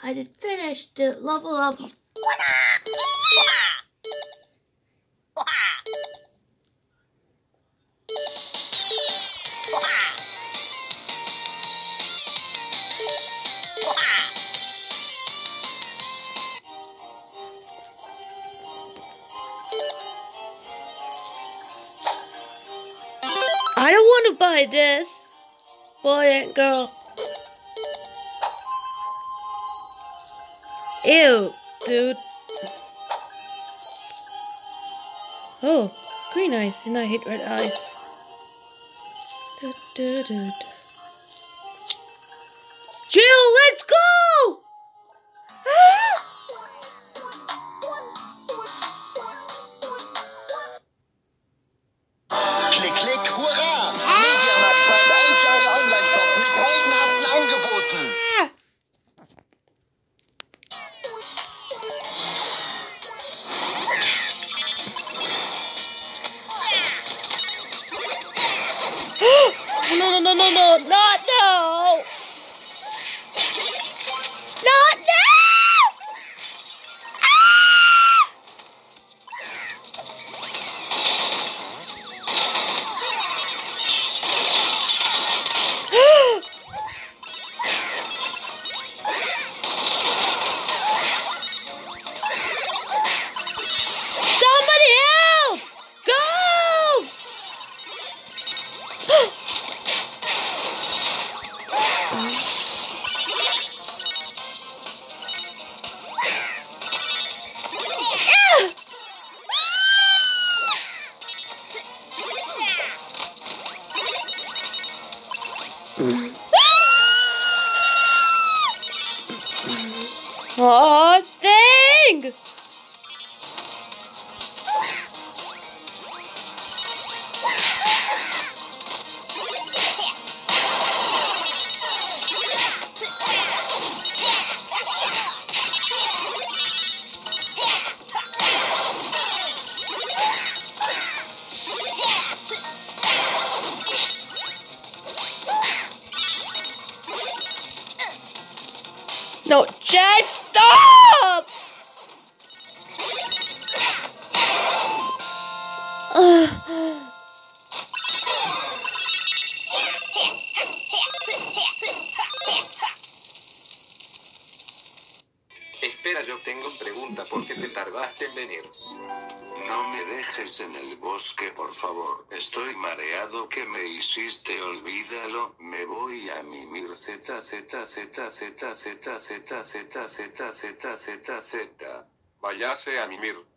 I did finish the level of... I don't want to buy this, boy and girl. Ew, dude. Oh, green eyes, and I hate red eyes. Jill, let's go! Klick, klick, hurra! Mediamarkt feiert 1 Jahre Online-Shop mit heldenhaften Angeboten. No, no, no, no, no, not no! Not no! Somebody help! Go! Oh, dang! No, Chad, stop! Espera, yo tengo pregunta. ¿Por qué te tardaste en venir? No me dejes en el bosque, por favor. Estoy mareado. ¿Qué me hiciste? Olvídalo. Me voy a mimir. Z. Váyase a mimir.